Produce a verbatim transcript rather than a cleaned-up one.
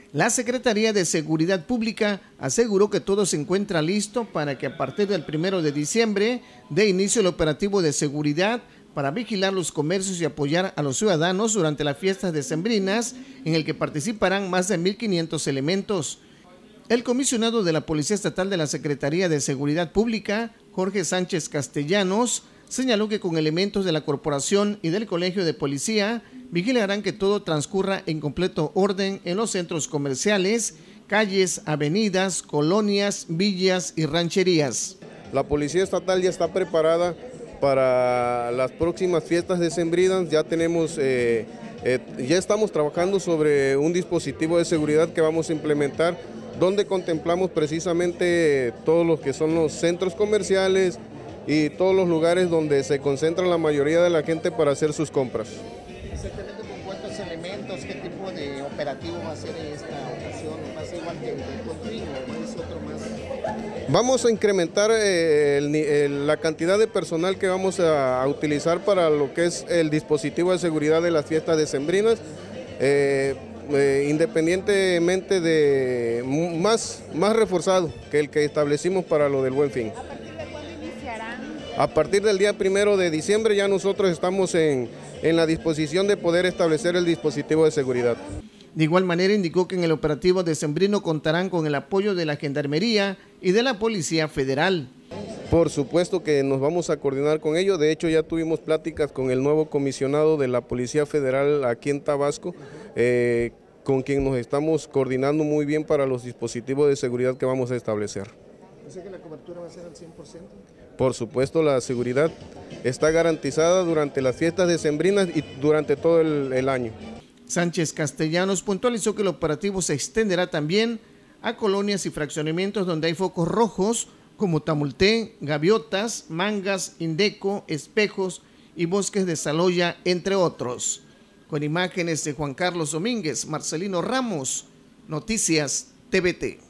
La Secretaría de Seguridad Pública aseguró que todo se encuentra listo para que a partir del primero de diciembre dé inicio el operativo de seguridad para vigilar los comercios y apoyar a los ciudadanos durante las fiestas decembrinas, en el que participarán más de mil quinientos elementos. El comisionado de la Policía Estatal de la Secretaría de Seguridad Pública, Jorge Sánchez Castellanos, señaló que con elementos de la corporación y del Colegio de Policía vigilarán que todo transcurra en completo orden en los centros comerciales, calles, avenidas, colonias, villas y rancherías. La Policía Estatal ya está preparada para las próximas fiestas decembrinas. Ya tenemos, eh, eh, ya estamos trabajando sobre un dispositivo de seguridad que vamos a implementar, donde contemplamos precisamente todos los que son los centros comerciales y todos los lugares donde se concentra la mayoría de la gente para hacer sus compras. Exactamente, ¿con cuántos elementos, qué tipo de operativo va a ser en esta ocasión? ¿Va a ser igual que el continuo o es otro más? Vamos a incrementar eh, el, el, la cantidad de personal que vamos a, a utilizar para lo que es el dispositivo de seguridad de las fiestas decembrinas, eh, eh, independientemente de más, más reforzado que el que establecimos para lo del Buen Fin. ¿A partir de cuándo iniciarán? A partir del día primero de diciembre ya nosotros estamos en, en la disposición de poder establecer el dispositivo de seguridad. De igual manera indicó que en el operativo decembrino contarán con el apoyo de la Gendarmería y de la Policía Federal. Por supuesto que nos vamos a coordinar con ellos. De hecho ya tuvimos pláticas con el nuevo comisionado de la Policía Federal aquí en Tabasco, eh, con quien nos estamos coordinando muy bien para los dispositivos de seguridad que vamos a establecer. ¿Pensé que la cobertura va a ser al cien por ciento? Por supuesto, la seguridad está garantizada durante las fiestas decembrinas y durante todo el, el año. Sánchez Castellanos puntualizó que el operativo se extenderá también a colonias y fraccionamientos donde hay focos rojos como Tamulté, Gaviotas, Mangas, Indeco, Espejos y Bosques de Saloya, entre otros. Con imágenes de Juan Carlos Domínguez, Marcelino Ramos, Noticias T V T.